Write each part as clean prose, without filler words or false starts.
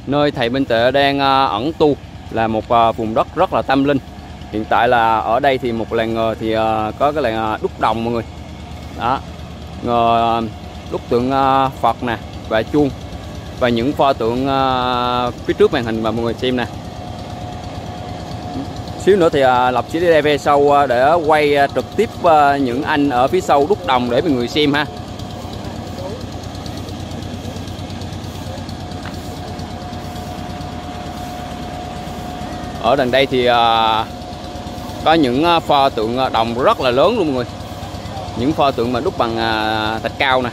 Nơi thầy Minh Tuệ đang ẩn tu là một vùng đất rất là tâm linh. Hiện tại là ở đây thì một làng Ngờ thì có cái làng đúc đồng mọi người. Đó, Ngờ đúc tượng Phật nè và chuông và những pho tượng phía trước màn hình mà mọi người xem nè. Xíu nữa thì Lộc sẽ đi đây về sau để quay trực tiếp những anh ở phía sau đúc đồng để mọi người xem ha. Ở đằng đây thì có những pho tượng đồng rất là lớn luôn mọi người. Những pho tượng mà đúc bằng thạch cao nè.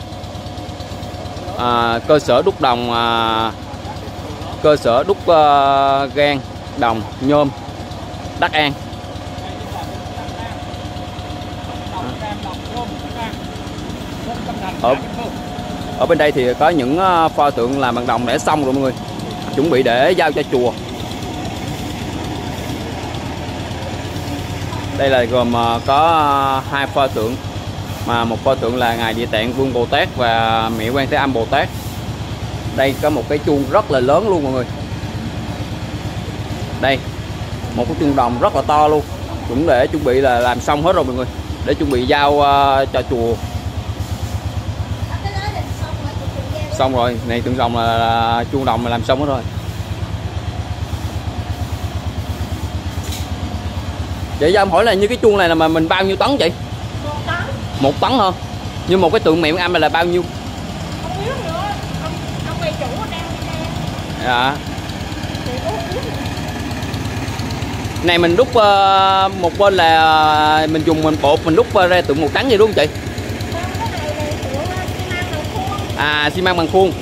Cơ sở đúc đồng, cơ sở đúc gan đồng nhôm Đắc An. Ở bên đây thì có những pho tượng làm bằng đồng để xong rồi mọi người, chuẩn bị để giao cho chùa. Đây là gồm có hai pho tượng, mà một pho tượng là ngài Địa Tạng Vương Bồ Tát và mẹ Quan Thế Âm Bồ Tát. Đây có một cái chuông rất là lớn luôn mọi người. Đây, một cái chuông đồng rất là to luôn, cũng để chuẩn bị là làm xong hết rồi mọi người, để chuẩn bị giao cho chùa. Xong rồi, này tượng đồng là chuông đồng là làm xong hết rồi. Vậy cho em hỏi là như cái chuông này là mà mình bao nhiêu tấn chị? 1 tấn. 1 tấn hả? Như một cái tượng mẹ Quan Âm là bao nhiêu? Không biết nữa. Ông bà chủ đang đi nè. Dạ. Này mình đúc một bên là mình dùng mình bột mình đúc ra tượng 1 tấn vậy đúng không chị? Xi măng bằng khuôn.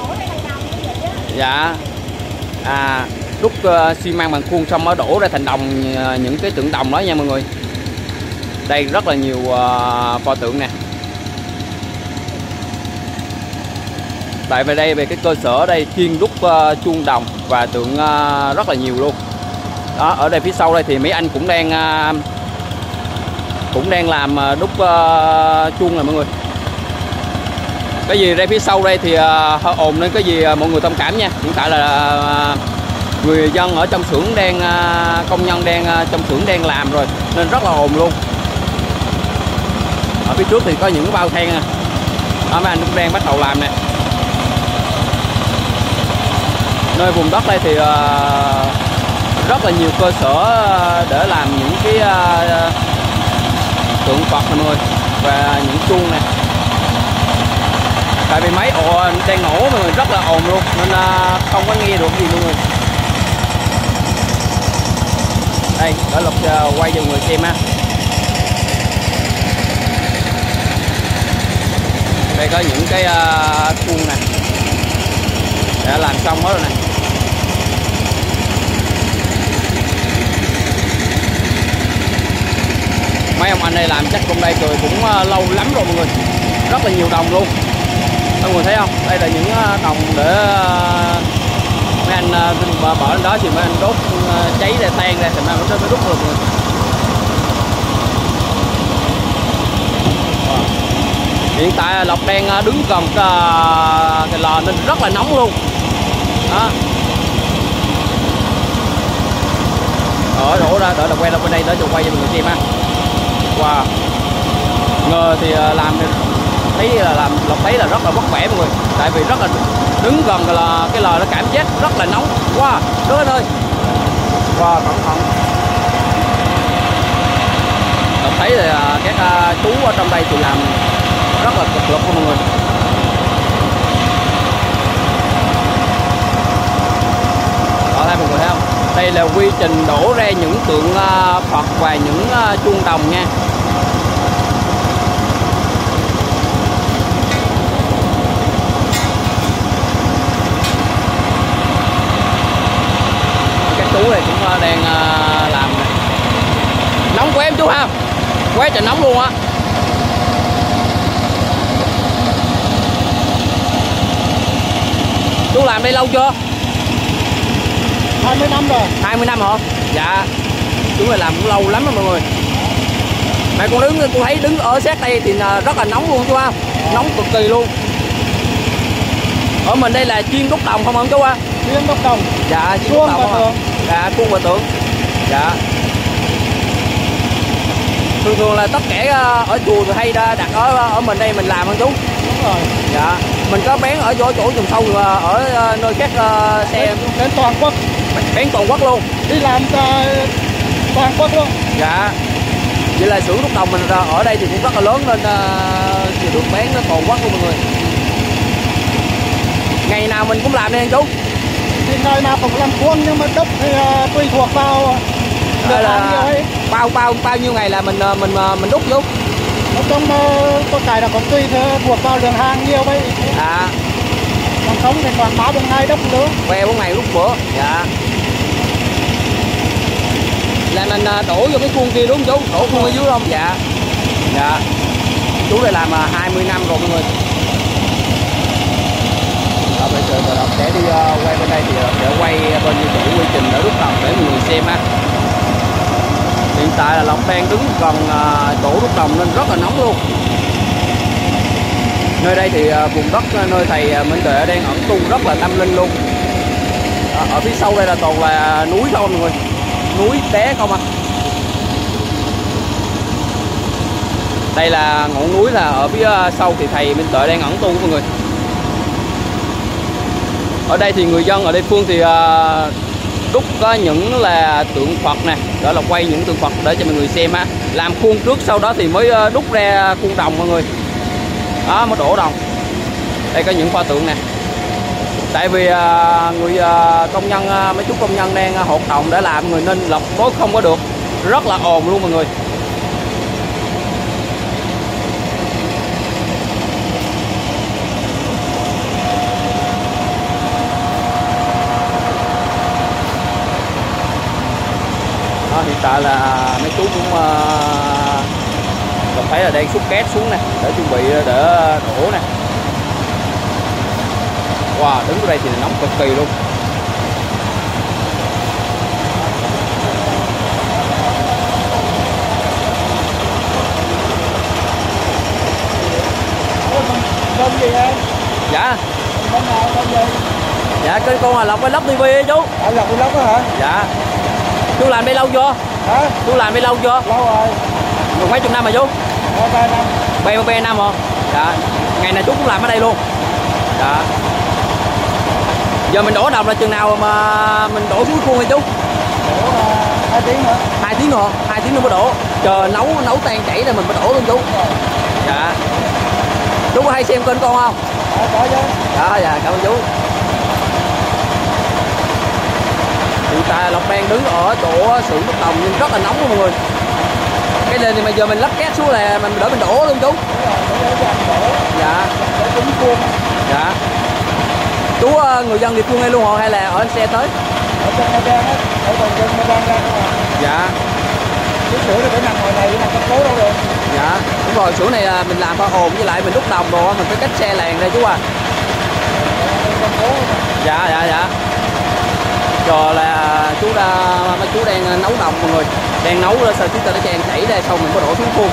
Dạ. Đúc xi măng bằng khuôn xong mới đổ ra thành đồng những cái tượng đồng đó nha mọi người. Đây rất là nhiều pho tượng nè. Tại về đây về cái cơ sở ở đây chuyên đúc chuông đồng và tượng rất là nhiều luôn. Đó, ở đây phía sau đây thì mấy anh cũng đang làm đúc chuông này mọi người. Cái gì ra phía sau đây thì hơi ồn nên cái gì mọi người thông cảm nha. Hiện tại là người dân ở trong xưởng đang công nhân đang trong xưởng đang làm rồi nên rất là ồn luôn. Ở phía trước thì có những bao than nè. Đó, mấy anh cũng đang bắt đầu làm nè. Nơi vùng đất đây thì rất là nhiều cơ sở để làm những cái tượng Phật này mọi người và những chuông này. Tại vì máy đang nổ mọi người, rất là ồn luôn nên không có nghe được gì mọi người. Đây, để Lộc quay cho mọi người xem ha. Đây có những cái chuông nè, đã làm xong hết rồi nè. Mấy ông anh đây làm chắc trong đây rồi cũng lâu lắm rồi mọi người, rất là nhiều đồng luôn. Mọi người thấy không? Đây là những đồng để mấy anh bỏ lên đó thì mấy anh đốt cháy ra tan ra thì mấy anh mới đúc được mọi người. Hiện tại Lộc đang đứng gần cái lò nên rất là nóng luôn. Đó. Đổ ra đỡ là quay lên bên đây để cho quay cho mọi người xem ha. Wow. Ngờ thì làm thấy là Lộc thấy là rất là vất vả mọi người. Tại vì rất là đứng gần là cái lò nó cảm giác rất là nóng. Wow, đất ơi. Wow, cẩn thận. Lộc thấy là các chú ở trong đây thì làm rất là cực lực luôn mọi người. Đó, thấy mọi người thấy không? Đây là quy trình đổ ra những tượng Phật và những chuông đồng nha. Các chú này cũng đang làm. Nóng của em chú ha, quá trời nóng luôn á. Chú làm đây lâu chưa? 20 năm rồi. 20 năm hả? Dạ. Chú này làm cũng lâu lắm rồi mọi người. Mà con thấy đứng ở sát đây thì rất là nóng luôn chú ha. Nóng cực kỳ luôn. Ở mình đây là chuyên đúc đồng không chú ha? riêng đúc đồng. Dạ, chỉ Khuôn đúc và đồng tượng. Dạ, khuôn và tượng. Dạ. Thường thường là tất cả ở chùa thì hay đặt ở mình đây mình làm không chú? Đúng rồi. Dạ. Mình có bán ở chỗ vùng sâu ở nơi khác xe đến toàn quốc. Bán toàn quốc luôn. Đi làm toàn quốc luôn. Dạ. Vậy là xưởng đúc đồng mình ở đây thì cũng rất là lớn nên thì được bán nó toàn quốc luôn mọi người. Ngày nào mình cũng làm đây anh chú? Thì ngày nào cũng làm khuôn nhưng mà đúc thì tùy thuộc vào Là bao nhiêu ngày là mình đúc chú? Nói chung có cái là cũng tùy thuộc vào lượng hàng nhiều vậy. À. Còn không thì khoảng 3-4 ngày đúc nữa. 3-4 ngày đúc bữa. Dạ. Là mình đổ vô cái khuôn kia đúng không chú? Đổ khuôn ở dưới không? Dạ. Dạ. Chú đây làm 20 năm rồi mọi người. Bây giờ mình sẽ đi quay bên đây thì sẽ quay bên như chủ quy trình để đúc đồng để mọi người xem ha. Hiện tại là Lộc đang đứng gần chỗ đúc đồng nên rất là nóng luôn. Nơi đây thì vùng đất nơi thầy Minh Tuệ đang ẩn tu rất là tâm linh luôn. Ở phía sau đây là toàn là núi thôi mọi người, núi té không à. Đây là ngọn núi là ở phía sau thì thầy Minh Tuệ đang ẩn tu mọi người. Ở đây thì người dân ở đây phương thì đúc có những là tượng Phật nè, đó là quay những tượng Phật để cho mọi người xem á. Làm khuôn trước sau đó thì mới đúc ra khuôn đồng mọi người. Đó mới đổ đồng. Đây có những pho tượng nè. Tại vì người công nhân, mấy chú công nhân đang hoạt động để làm người nên lọc tối không có được, rất là ồn luôn mọi người. Đó, hiện tại là mấy chú cũng thấy là đang xúc cát xuống nè để chuẩn bị để đổ nè. Wow, đứng ở đây thì nóng cực kỳ luôn. Con gì em? Dạ. Con nào con gì? Dạ cái con là Lộc với lắp tivi á chú. Lộc với lóc đó hả? Dạ. Chú làm đây lâu chưa? Hả? Chú làm đây lâu chưa? Lâu rồi. Được mấy chục năm rồi chú? 3 năm. 3 năm rồi. Dạ. Ngày nào chú cũng làm ở đây luôn. Dạ. Giờ mình đổ đồng là chừng nào mà mình đổ xuống khuôn hả chú? Đổ 2 tiếng nữa. 2 tiếng nữa, 2 tiếng nữa mới đổ. Chờ nấu tan chảy rồi mình mới đổ luôn chú. Dạ. Chú có hay xem kênh con không? Có chứ. Dạ, cảm ơn chú. Hiện tại Lộc đang đứng ở chỗ xưởng đúc đồng nhưng rất là nóng luôn mọi người. Cái nền thì bây giờ mình lắp cát xuống là mình đỡ mình đổ luôn chú. Dạ. Để trúng khuôn. Dạ. Chú người dân địa phương hay luôn hả hay là ở xe tới? Ở trên Nha Trang á, ở gần dân Nha Trang ra không à. Dạ. Cái xưởng này phải nằm ngoài này, nằm trong phố đâu được. Dạ. Đúng rồi, xưởng này mình làm pha ồn với lại mình đúc đồng rồi mình phải cách xe làng ra chú à. Trong phố. Dạ. Rồi là mấy chú đang nấu đồng mọi người. Đang nấu ra sao chúng ta đã trang chảy ra xong mình mới đổ xuống khuôn.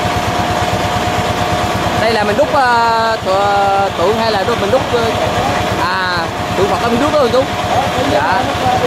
Đây là mình đúc tượng hay là mình đúc tượng Phật ở phía trước đó rồi chú? Dạ.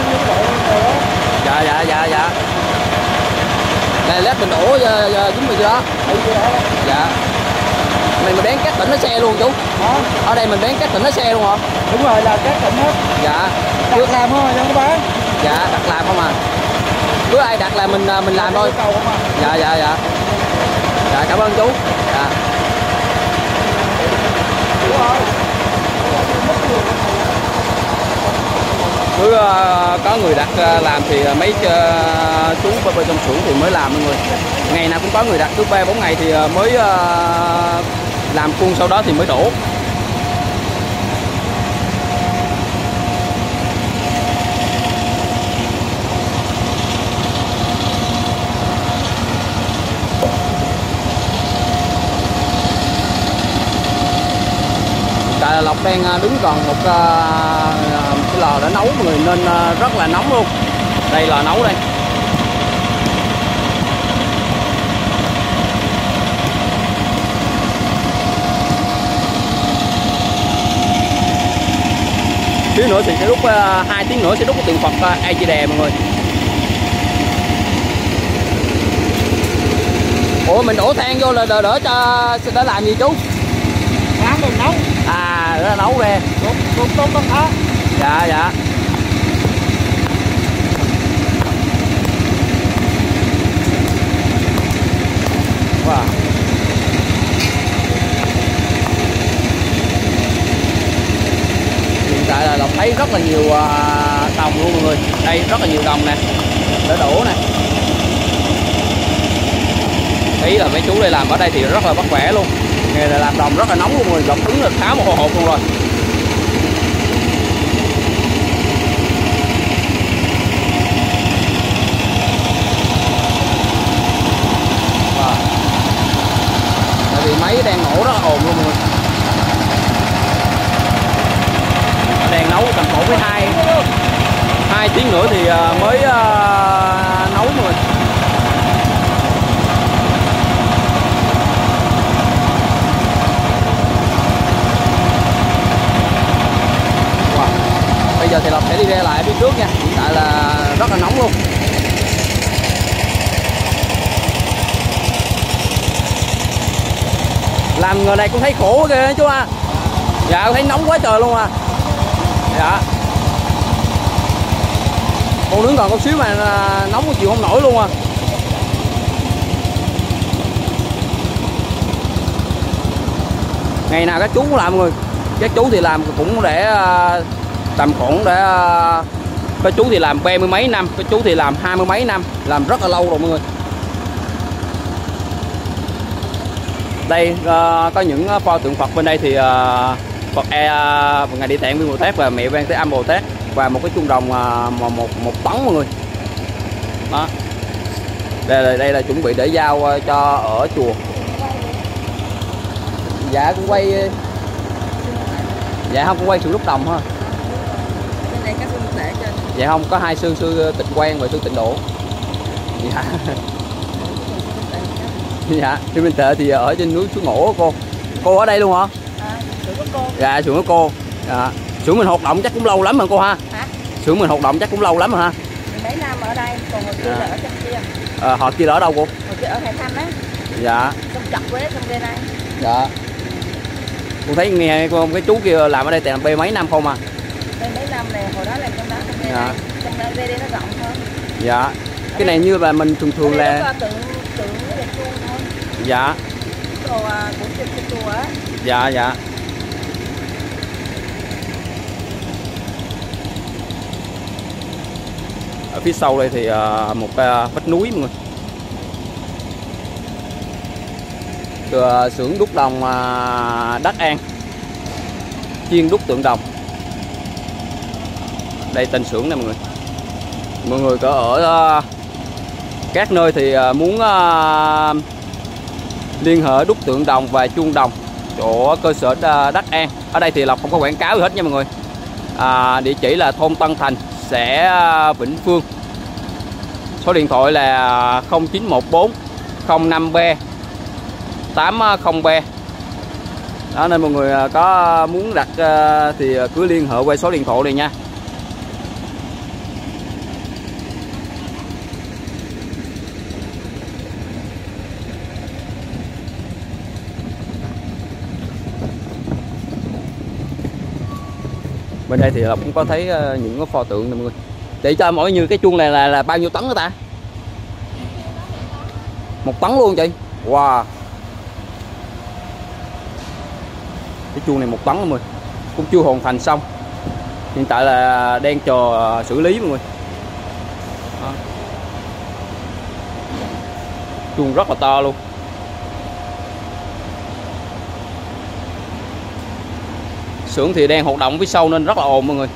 Dạ. Này lát mình đổ chúng mình đó. Dạ. Mình bán các tỉnh nó xe luôn chú. Ở đây mình bán các tỉnh nó xe luôn hả? Đúng rồi, là các tỉnh hết. Dạ. Đặt làm thôi, không có bán. Dạ, đặt làm không à. Cứ ai đặt là mình làm thôi. Dạ. Dạ, cảm ơn chú. Dạ. Cứ có người đặt làm thì mấy chú bên trong xưởng thì mới làm mọi người. Ngày nào cũng có người đặt, cứ 3-4 ngày thì mới làm khuôn sau đó thì mới đổ. Tại là Lộc đang đứng gần một cái lò để nấu mọi người nên rất là nóng luôn. Đây lò nấu đây. xíu nữa thì sẽ đúc 2 tiếng nữa sẽ đúc cái tượng Phật A Di Đà mọi người. Ủa mình đổ than vô là đỡ cho để làm gì chú? Làm mình nấu. À để nấu về. Đốt con thá. Dạ dạ. Wow. Hiện tại là Lộc thấy rất là nhiều đồng luôn mọi người. Đây rất là nhiều đồng nè, để đổ nè. Ý là mấy chú đây làm ở đây thì rất là vất vả luôn. Nghề là làm đồng rất là nóng luôn mọi người. Lộc đứng là khá một hồi hộp luôn rồi. Wow. Tại vì máy đang nổ rất là ồn luôn mọi người. Đang nấu tầm khoảng với 2 tiếng nữa thì mới nấu mọi người. Wow. Bây giờ thì Lộc sẽ đi ra lại phía trước nha. Hiện tại là rất là nóng luôn. Làm người này cũng thấy khổ kìa chú à. Dạ thấy nóng quá trời luôn à. Dạ. Con nướng còn có xíu mà nóng có chịu không nổi luôn à. Ngày nào các chú cũng làm mọi người. Các chú thì làm cũng để tầm khoảng để các chú thì làm 30 mấy năm, các chú thì làm 20 mấy năm, làm rất là lâu rồi mọi người. Đây có những pho tượng Phật bên đây thì Phật Ngài Địa Tạng Viên Bồ Tát và Mẹ Quan Thế Âm Bồ Tát và một cái chuông đồng một tấn mọi người. Đó. Đây là chuẩn bị để giao cho ở chùa. Dạ cũng quay. Dạ không, cũng quay sự đúc đồng ha. Bên đây có sư Tịnh trên. Dạ không, có 2 sư Tịnh Quang và sư Tịnh Độ. Dạ. Dạ, sư Minh Tệ thì ở trên núi Suối Ngổ cô. Cô ở đây luôn hả? Xưởng của cô. Dạ, xưởng của cô. Dạ. Xưởng mình hoạt động chắc cũng lâu lắm rồi cô ha. Hả? Xưởng mình hoạt động chắc cũng lâu lắm rồi ha. Mấy năm ở đây, còn hồi kia là ở trong kia. Họ kia là ở đâu cô? Hồi kia ở Hải Thanh á. Dạ. Xong chọc với xong đây này. Dạ. Cô thấy nghe con cái chú kia làm ở đây tiền bê mấy năm không à? Đây mấy năm này, hồi đó làm trong đó trong đây Dạ. này. Trong đây nó rộng hơn. Dạ. Cái này như là mình thường là tượng với đèn chuông thôi. dạ. Đồ của chùa á. Dạ dạ. Ở phía sau đây thì một vách núi mọi người. Từ xưởng đúc đồng Đắc An, chuyên đúc tượng đồng. Đây tên xưởng này mọi người. Mọi người có ở các nơi thì muốn liên hệ đúc tượng đồng và chuông đồng chỗ cơ sở Đắc An. Ở đây thì Lộc không có quảng cáo gì hết nha mọi người. Địa chỉ là thôn Tân Thành, xã Vĩnh Phương. Số điện thoại là 0914 05B 803. Đó, nên mọi người có muốn đặt thì cứ liên hệ qua số điện thoại này nha. Bên đây thì cũng có thấy những cái pho tượng này mọi người. Để cho mỗi như cái chuông này là bao nhiêu tấn hả ta? 1 tấn luôn chị. Wow. Cái chuông này 1 tấn mọi người. Cũng chưa hoàn thành xong. Hiện tại là đang chờ xử lý mọi người. Đó. Chuông rất là to luôn. Xưởng thì đang hoạt động phía sau nên rất là ồn mọi người.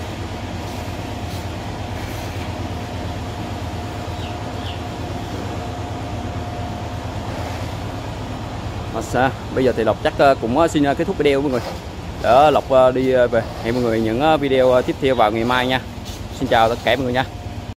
Bây giờ thì Lộc chắc cũng xin kết thúc video mọi người. Để Lộc đi về. Hẹn mọi người những video tiếp theo vào ngày mai nha. Xin chào tất cả mọi người nha.